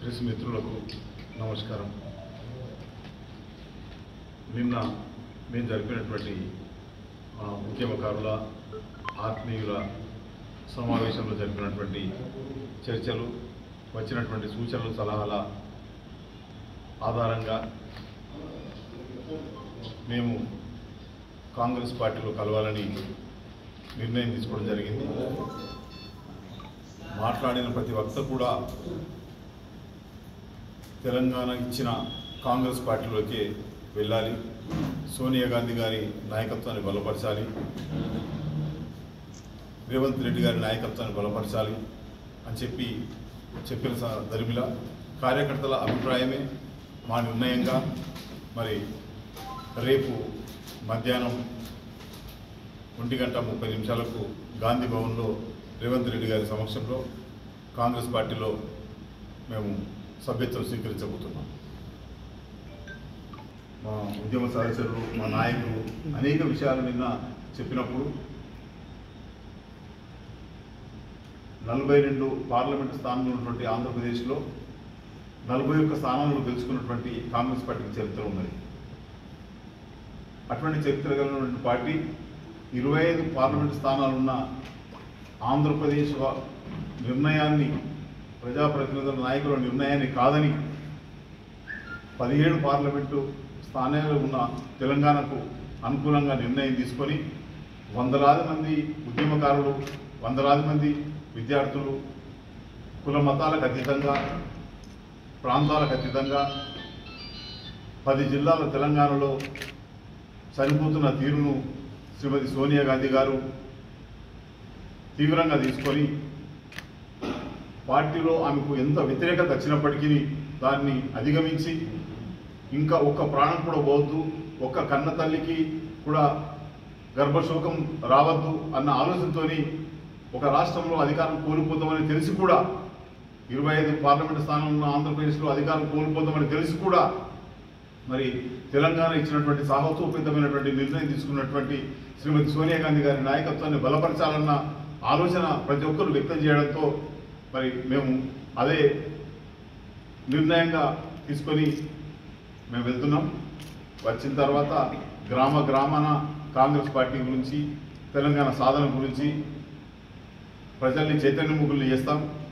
Press మిత్రులకు నమస్కారం. నిన్న మేము జరిపినటువంటి ఉద్యమకారుల ఆత్మీయుల సమావేశంలో జరిపినటువంటి చర్చలు, వచ్చినటువంటి సూచనలు, సలహాల ఆధారంగా మేము కాంగ్రెస్ పార్టీలో కలవాలని నిర్ణయం తీసుకోవడం జరిగింది. మాట్లాడిన ప్రతి వక్త కూడా తెలంగాణ ఇచ్చిన కాంగ్రెస్ పార్టీలోకి వెళ్ళాలి, సోనియా గాంధీ గారి నాయకత్వాన్ని బలపరచాలి, రేవంత్ రెడ్డి గారి నాయకత్వాన్ని బలపరచాలి అని చెప్పిన దరిమిల కార్యకర్తల అభిప్రాయమే మా నిర్ణయంగా మరి రేపు మధ్యాహ్నం 1:30 గాంధీ భవన్లో రేవంత్ రెడ్డి గారి సమక్షంలో కాంగ్రెస్ పార్టీలో మేము సభ్యత్వం స్వీకరించబోతున్నాం. మా ఉద్యమ సహచరులు, మా నాయకులు అనేక విషయాలు నిన్న చెప్పినప్పుడు 42 పార్లమెంటు స్థానాలు ఉన్నటువంటి ఆంధ్రప్రదేశ్లో 41 స్థానాలను గెలుచుకున్నటువంటి కాంగ్రెస్ పార్టీకి చరిత్ర ఉన్నది. అటువంటి చరిత్ర కలిగినటువంటి పార్టీ 25 పార్లమెంటు స్థానాలున్న ఆంధ్రప్రదేశ్ నిర్ణయాన్ని, ప్రజాప్రతినిధుల నాయకుల నిర్ణయాన్ని కాదని 17 పార్లమెంటు స్థానాలు ఉన్న తెలంగాణకు అనుకూలంగా నిర్ణయం తీసుకొని వందలాది మంది ఉద్యమకారులు, వందలాది మంది విద్యార్థులు కుల మతాలకు అతీతంగా, ప్రాంతాలకు అతీతంగా 10 జిల్లాల తెలంగాణలో చనిపోతున్న తీరును శ్రీమతి సోనియా గాంధీ గారు తీవ్రంగా తీసుకొని పార్టీలో ఆమెకు ఎంత వ్యతిరేకత వచ్చినప్పటికీ దాన్ని అధిగమించి ఇంకా ఒక్క ప్రాణం కూడా పోవద్దు, ఒక్క కన్న తల్లికి కూడా గర్భశోకం రావద్దు అన్న ఆలోచనతో ఒక రాష్ట్రంలో అధికారం కోల్పోతామని తెలిసి కూడా 25 పార్లమెంటు స్థానంలో ఆంధ్రప్రదేశ్లో అధికారం కోల్పోతామని తెలిసి కూడా మరి తెలంగాణ ఇచ్చినటువంటి సాహసోపేతమైనటువంటి నిర్ణయం తీసుకున్నటువంటి శ్రీమతి సోనియా గాంధీ గారి నాయకత్వాన్ని బలపరచాలన్న ఆలోచన ప్రతి ఒక్కరు వ్యక్తం చేయడంతో మరి మేము అదే నిర్ణయంగా తీసుకొని మేము వెళ్తున్నాం. వచ్చిన తర్వాత గ్రామాన కాంగ్రెస్ పార్టీ గురించి, తెలంగాణ సాధన గురించి ప్రజల్ని చైతన్యముఖుల్ని చేస్తాం.